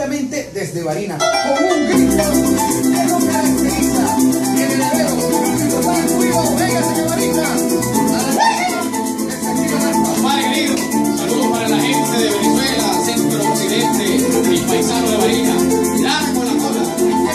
directamente desde Barinas, con un grito que no caracteriza en el evento. Venga, señor Barinas. Padre querido, saludos para la gente de Venezuela, centro occidente, mi paisano de Barinas. Larga con la cola.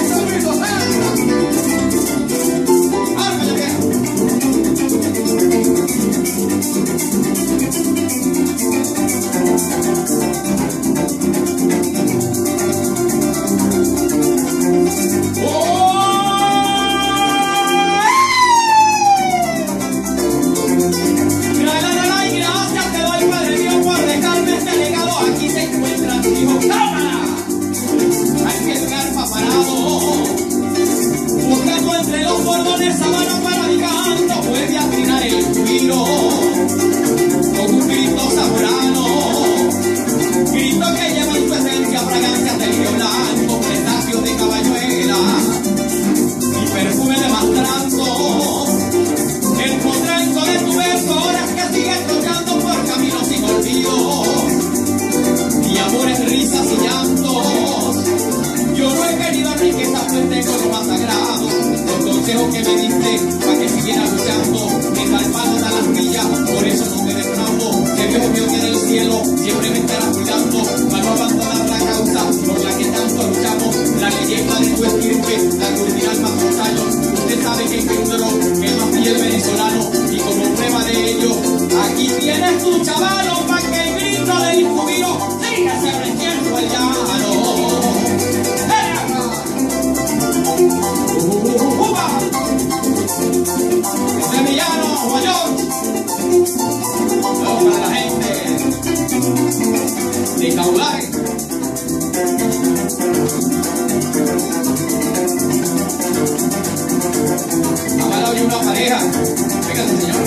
Con un grito saborano, grito que lleva en su esencia fragancias de lío blanco, presagios de caballuela y perfume de mastranzo. El potranco de tu verso, horas que sigues tocando por caminos sin olvido, y amores, risas y llantos. Yo no he querido riqueza, pues tengo lo más sagrado, los consejos que me diste para que siguiera luchando. El palo da las millas, por eso no te defraudo. Que Dios mío que en el cielo siempre me estará cuidando, para no abandonar la causa por la que tanto luchamos. La leyenda de tu estirpe, la curdinal más Gonzalo. Usted sabe que encontró el más fiel venezolano, y como prueba de ello, aquí tienes tu chavalo, para que el grito del júbilo siga se reciendo el llano. Sevillano, mayor. Vamos para la gente de Caudare. Avala hoy una pareja. Fíjate, señor.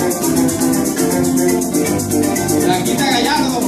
Blanquita Gallardo.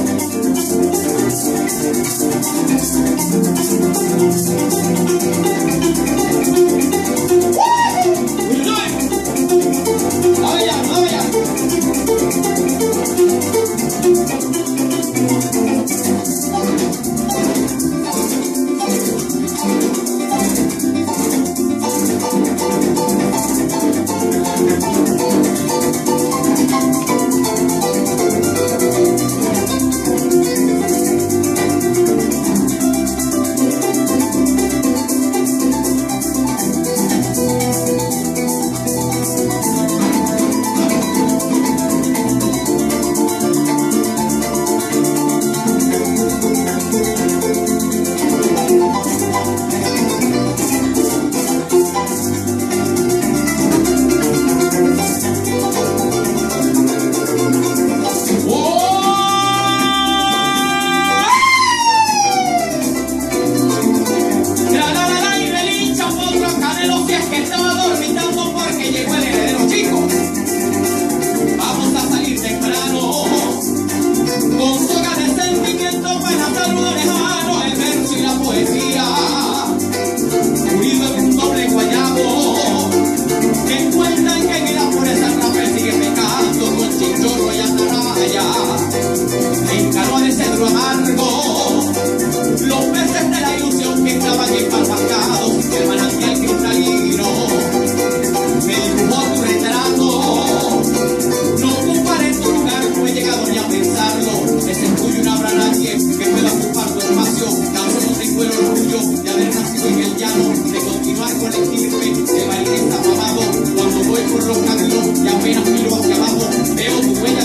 Cuando voy por los caminos y apenas miro hacia abajo, veo tu huella